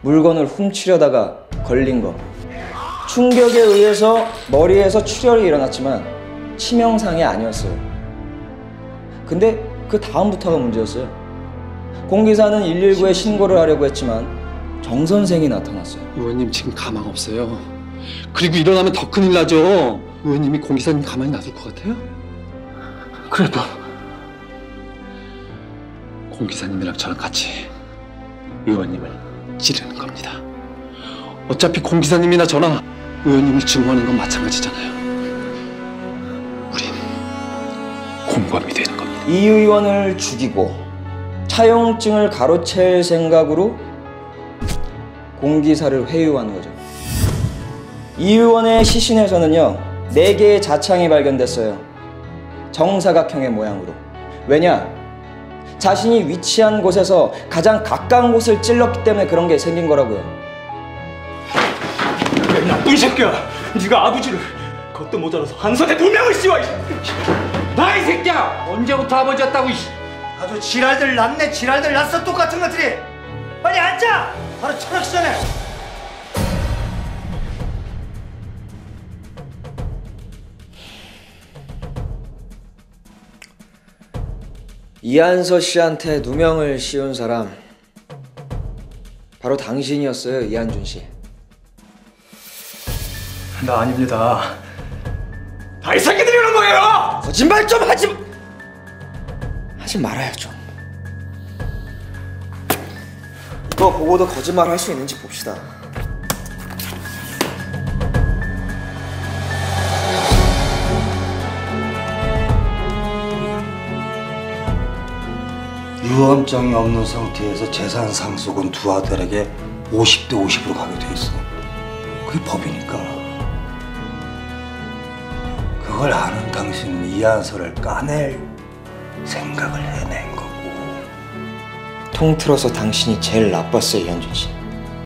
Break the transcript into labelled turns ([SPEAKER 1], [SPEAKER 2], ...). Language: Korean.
[SPEAKER 1] 물건을 훔치려다가 걸린 거. 충격에 의해서 머리에서 출혈이 일어났지만 치명상이 아니었어요. 근데 그 다음부터가 문제였어요. 공기사는 119에 신고를 하려고 했지만 정 선생이 나타났어요.
[SPEAKER 2] 의원님 지금 가망 없어요. 그리고 일어나면 더 큰일 나죠. 의원님이 공기사님 가만히 놔둘 것 같아요? 그래도 공기사님이랑 저랑 같이 의원님을 찌르는 겁니다. 어차피 공기사님이나 저나 의원님을 증오하는 건 마찬가지잖아요. 우린 공범이 되는 겁니다.
[SPEAKER 1] 이 의원을 죽이고 차용증을 가로챌 생각으로 공기사를 회유한 거죠. 이 의원의 시신에서는요 4개의 자창이 발견됐어요. 정사각형의 모양으로. 왜냐? 자신이 위치한 곳에서 가장 가까운 곳을 찔렀기 때문에 그런 게 생긴 거라고요.
[SPEAKER 3] 이 나쁜 새끼야! 네가 아버지를 그것도 모자라서 한손에 2명을 씌워!
[SPEAKER 4] 나 이 새끼야! 언제부터 아버지였다고 이씨!
[SPEAKER 3] 아주 지랄들 났네. 지랄들 났어. 똑같은 것들이. 빨리 앉아. 바로 철학시 전에.
[SPEAKER 1] 이한서 씨한테 누명을 씌운 사람 바로 당신이었어요. 이한준 씨.
[SPEAKER 3] 나 아닙니다. 다 이 새끼들이 그런 거예요!
[SPEAKER 1] 거짓말 좀 하지 말아요 좀. 이거 보고도 거짓말 할 수 있는지 봅시다.
[SPEAKER 5] 유언장이 없는 상태에서 재산 상속은 두 아들에게 50대 50으로 가게 돼 있어. 그게 법이니까. 그걸 아는 당신은 이한서를 까낼 생각을 해낸 거고.
[SPEAKER 1] 통틀어서 당신이 제일 나빴어요, 이한준 씨.